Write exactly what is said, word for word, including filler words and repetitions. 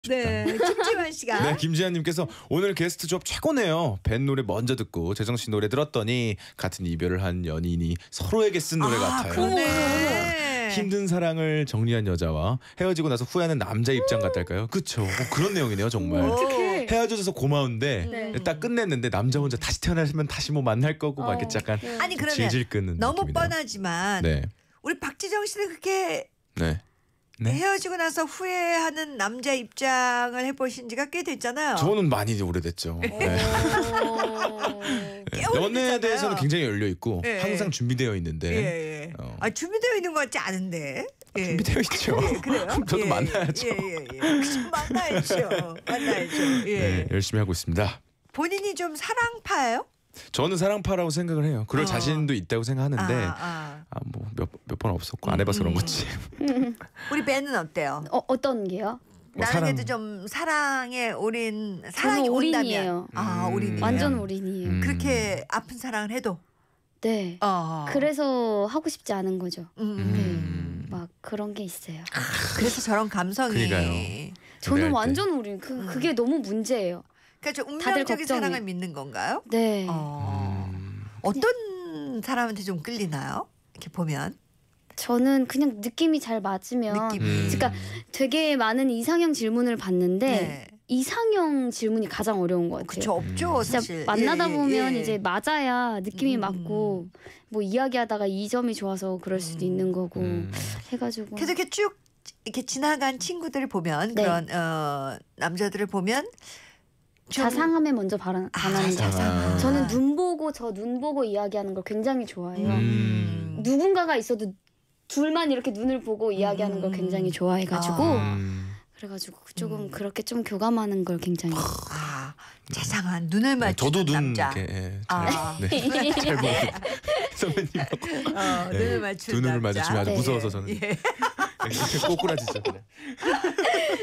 네, 김지환 씨가. 네, 김지환님께서 오늘 게스트 조합 최고네요. 밴 노래 먼저 듣고 재정 씨 노래 들었더니 같은 이별을 한 연인이 서로에게 쓴 노래 아, 같아요. 그러네. 힘든 사랑을 정리한 여자와 헤어지고 나서 후회하는 남자 입장 같달까요? 그쵸. 어, 그런 내용이네요, 정말. 어떡해. 헤어져서 고마운데 네. 딱 끝냈는데 남자 혼자 다시 태어나면 다시 뭐 만날 거고 막 어, 이렇게 약간 네. 아니 그러면 질질 끄는 너무 느낌이네요. 뻔하지만 네, 우리 박지정 씨는 그렇게 네. 네? 헤어지고 나서 후회하는 남자 입장을 해보신 지가 꽤 됐잖아요. 저는 많이 오래됐죠. 네. 꽤 연애에 오래됐잖아요. 대해서는 굉장히 열려 있고 예, 항상 준비되어 예, 있는데 예. 어. 아, 준비되어 있는 것 같지 않은데. 예. 준비되어 있죠. 예, 그래요? 저도 예, 만나야죠. 예, 예, 예. 그쵸, 만나야죠. 만나야죠. 예. 네, 열심히 하고 있습니다. 본인이 좀 사랑파예요? 저는 사랑파라고 생각을 해요. 그럴 어. 자신도 있다고 생각하는데 아, 아. 아, 뭐 몇 몇 번 없었고 안 해봐서 그런 음. 거지. 우리 밴은 어때요? 어, 어떤 게요? 뭐 나에게도 사랑. 좀 사랑에 올인 사랑이 저는 온다면 올인이에요. 아 음. 올인이에요. 완전 올인이에요. 음. 그렇게 아픈 사랑을 해도 네. 어. 그래서 하고 싶지 않은 거죠. 음. 음. 막 그런 게 있어요. 그래서 저런 감성이 그러니까요. 저는 노래할 때. 완전 올인. 그 음. 그게 너무 문제예요. 그러니까 좀 다들 운명적인 걱정해. 사랑을 믿는 건가요? 네. 어. 음. 어떤 사람한테 좀 끌리나요? 이렇게 보면 저는 그냥 느낌이 잘 맞으면 느낌이. 음. 그러니까 되게 많은 이상형 질문을 봤는데 네. 이상형 질문이 가장 어려운 것 같아요. 그쵸 없죠 음. 진짜 사실. 만나다 예, 예, 보면 예. 이제 맞아야 느낌이 음. 맞고 뭐 이야기하다가 이 점이 좋아서 그럴 수도 음. 있는 거고 음. 해가지고 그래서 이렇게 쭉 이렇게 지나간 친구들을 보면 네. 그런 어, 남자들을 보면 좀 자상함에 먼저 반하, 아, 반하는 거. 자상함. 저는 눈 보고 저 눈 보고 이야기하는 걸 굉장히 좋아해요. 음. 누군가가 있어도 둘만 이렇게 눈을 보고 이야기하는 걸 음. 굉장히 좋아해가지고 아. 음. 그래가지고 조금 음. 그렇게 좀 교감하는 걸 굉장히 아, 자상한 눈을 맞추는 저도 눈 남자. 이렇게 예, 잘, 아. 네. 잘 보고 선배님하고 어, 네. 눈을 맞추는 두 눈을 남자. 마주치면 아주 네. 무서워서 저는 예. 꼬꾸라지죠. 그냥.